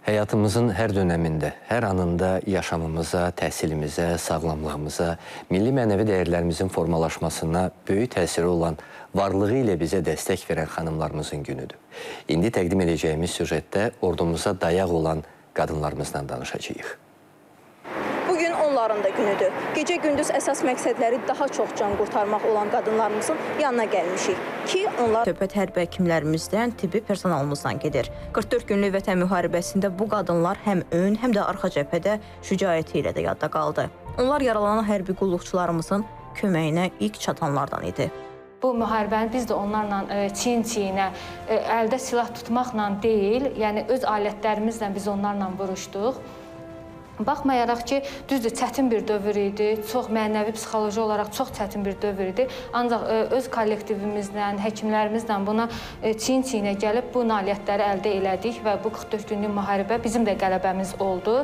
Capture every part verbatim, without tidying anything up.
Həyatımızın hər dönəmində, hər anında yaşamımıza, təhsilimizə, sağlamlığımıza, milli mənəvi dəyərlərimizin formalaşmasına böyük təsiri olan, varlığı ilə bizə dəstək verən xanımlarımızın günüdür. İndi təqdim edəcəyimiz süjetdə ordumuza dayaq olan qadınlarımızdan danışacağıq. Bugün onların da günüdür. Gecə-gündüz əsas məqsədləri daha çox can qurtarmaq olan qadınlarımızın yanına gəlmişik ki, onlar... Söhbət hərbi həkimlərimizdən, tibbi personalımızdan gedir. qırx dörd günlük vətən müharibəsində bu qadınlar həm ön, həm də arxa cəbhədə şücaəti ilə də yadda qaldı. Onlar yaralanan hərbi qulluqçularımızın köməyinə ilk çatanlardan idi. Bu müharibəni biz də onlarla çiyin-çiyinə, əldə silah tutmaqla deyil, yəni öz alətlərimizlə biz onlarla vuruşduq. Baxmayaraq ki, düzdür, çətin bir dövr idi, çox mənəvi, psixoloji olaraq çox çətin bir dövr idi. Ancaq öz kollektivimizlə, həkimlərimizlə buna çiyin-çiyinə gəlib bu nailiyyətləri əldə elədik və bu qırx dörd günlük müharibə bizim də qələbəmiz oldu.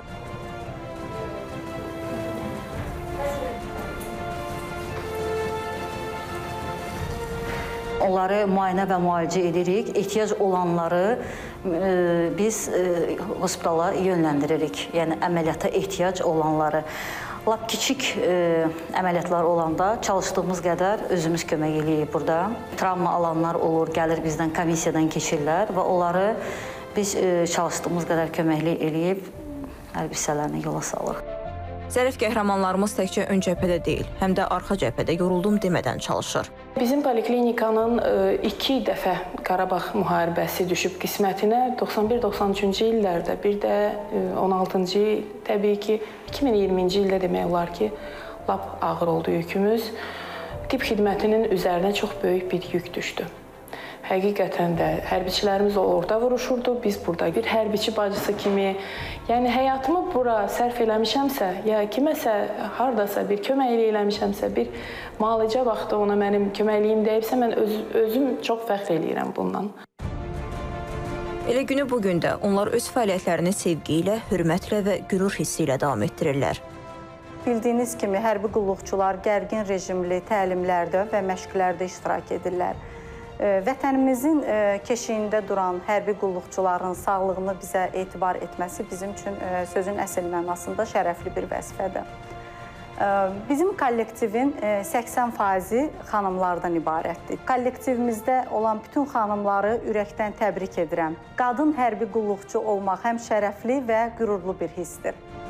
Onları müayinə və müalicə edirik. Ehtiyac olanları e, biz e, hospitala yönləndiririk. Yəni əməliyyata ehtiyac olanları. Lap kiçik e, əməliyyatlar olanda çalışdığımız qədər özümüz kömək edirik burada. Travma alanlar olur, gəlir bizdən komissiyadan keçirlər və onları biz e, çalışdığımız qədər köməkli eləyib hərbi hissələrini yola salırıq. Zərif qəhrəmanlarımız təkcə ön cəbhədə deyil, həm də arxa cəbhədə yoruldum demədən çalışır. Bizim poliklinikanın iki dəfə Qarabağ müharibəsi düşüb qismətinə doxsan bir doxsan üçüncü illərdə, bir də on altıncı il, təbii ki, iki min iyirminci ildə demək olar ki, lap ağır oldu yükümüz. Tibb xidmətinin üzərinə çox böyük bir yük düşdü. Həqiqətən də hərbiçilərimiz orada vuruşurdu, biz burada bir hərbiçi bacısı kimi, yəni həyatımı bura sərf eləmişəmsə, ya kiməsə, haradasa bir kömək eləmişəmsə, bir müalicə vaxtı ona mənim köməkliyim deyibsə, mən öz, özüm çox fəxr eləyirəm bundan. Elə günü bugün də onlar öz fəaliyyətlərini sevgi ilə, hörmətlə və qürur hissi ilə davam etdirirlər. Bildiyiniz kimi, hərbi qulluqçular gərgin rejimli təlimlərdə və məşqlərdə iştirak edirlər. Vətənimizin keşiyində duran hərbi qulluqçuların sağlığını bizə etibar etməsi bizim üçün sözün əsl mənasında şərəfli bir vəzifədir. Bizim kollektivin səksən faizi xanımlardan ibarətdir. Kollektivimizdə olan bütün xanımları ürəkdən təbrik edirəm. Qadın hərbi qulluqçu olmaq həm şərəfli və qürurlu bir hissdir.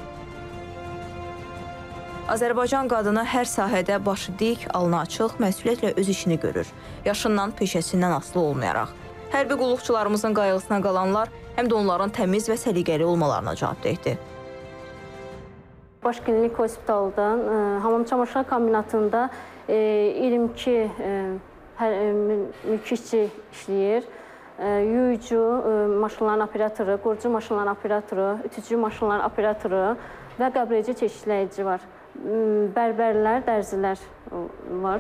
Azərbaycan qadını hər sahədə başı dik, alnı açıq, məsuliyyətlə öz işini görür. Yaşından, peşəsindən asılı olmayaraq. Hərbi qulluqçularımızın qayğısına qalanlar həm də onların təmiz və səliqəli olmalarına cavabdehdir. Baş klinik hospitaldan hamam çamaşır kombinatında iyirmi iki mülki işçi işləyir. Yuyucu maşınların operatoru, qurucu maşınların operatoru, ütücü maşınların operatoru və qəbuledici çeşidləyici var. Bərbərlər, dərzilər var.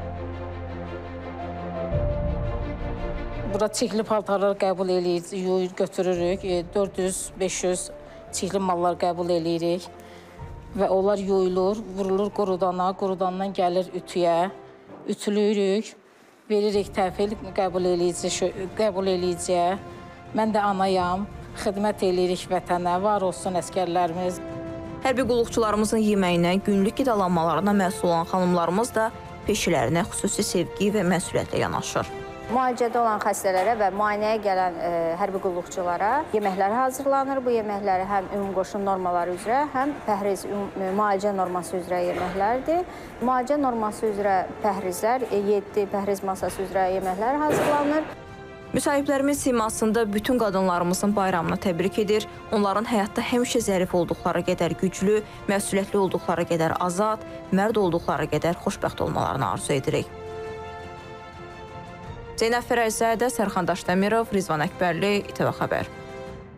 Burada çirkli paltarlar qəbul edirik, yuyur, götürürük. dörd yüz beş yüz çirkli mallar qəbul edirik və onlar yuyulur, vurulur qurudana, qurudandan gəlir ütüyə, ütülüyürük, veririk təhvil qəbul ediciyə. Mən də anayam, xidmət edirik vətənə, var olsun əskərlərimiz. Hərbi qulluqçularımızın yeməyinə, günlük qidalanmalarına məsul olan xanımlarımız da peşələrinə xüsusi sevgi və məsuliyyətlə yanaşır. Müalicədə olan xəstələrə və müayinəyə gələn e, hərbi qulluqçulara yeməkləri hazırlanır. Bu yeməkləri həm ümumqoşun normaları üzrə, həm pəhriz, müalicə norması üzrə yeməklərdir. Müalicə norması üzrə pəhrizlər, yeddi pəhriz masası üzrə yeməklər hazırlanır. Müsahiblərimin simasında bütün qadınlarımızın bayramını təbrik edir. Onların həyatda həmişə zərif olduqları qədər güclü, məsuliyyətli olduqları qədər azad, mərd olduqları qədər xoşbəxt olmalarını arzu edirik. Zeynəb Fərəzədə, Sərxan Daşdəmirov, Rizvan Əkbərli, İTV Xəbər.